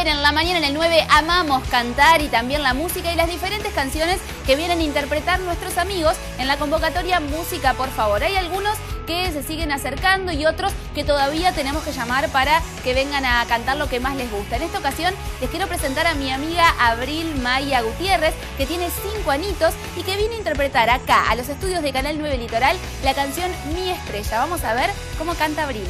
saben, en la mañana en el 9 amamos cantar y también la música y las diferentes canciones que vienen a interpretar nuestros amigos en la convocatoria Música por Favor. Hay algunos que se siguen acercando y otros que todavía tenemos que llamar para que vengan a cantar lo que más les gusta. En esta ocasión les quiero presentar a mi amiga Abril Maya Gutiérrez, que tiene 5 añitos y que viene a interpretar acá, a los estudios de Canal 9 Litoral, la canción Mi Estrella. Vamos a ver cómo canta Abril.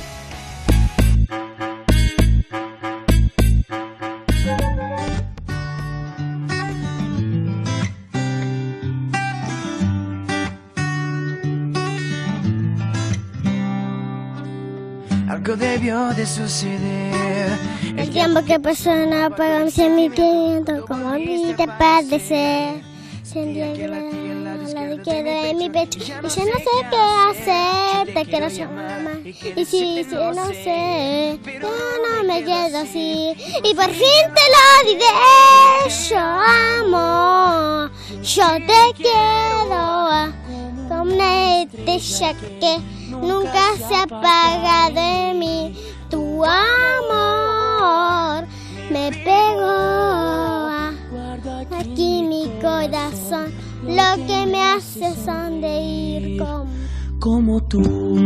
Algo debió de suceder. El tiempo que pasó no apagó mi sentimiento, como a mí te parece. Sentía que la quedó en mi pecho y yo no sé qué hacer. Te quiero llamar y si no sé, yo no me quedo así. Y por fin te lo diré, yo amo, yo te quiero como una estrella que nunca se apaga de mí. Tu amor me pegó aquí mi corazón, lo que me hace sonreír como tú.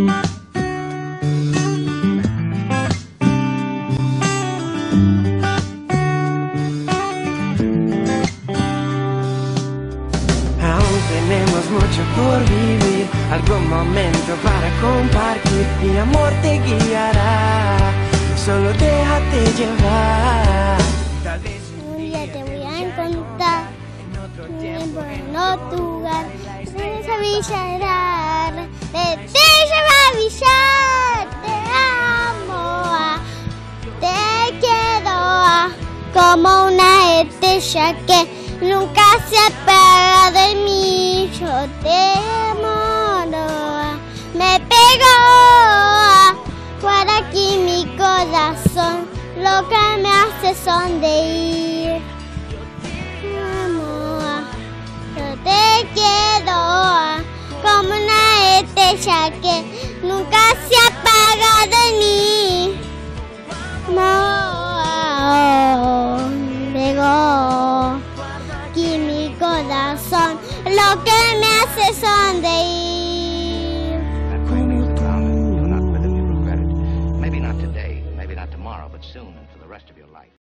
Aún tenemos mucho por vivir, algún momento para compartir. Mi amor te guiará, solo déjate llevar. Un día te voy a encontrar en otro lugar, de esa villa de esa villa. Te amo, te quiero como una estrella que nunca se apaga de mí. Yo te amo, me pegó por aquí mi corazón, lo que me hace sonreír. Amor, yo te quiero como una estrella que nunca se apaga de mí. Pegó aquí mi corazón, lo que me hace sonreír.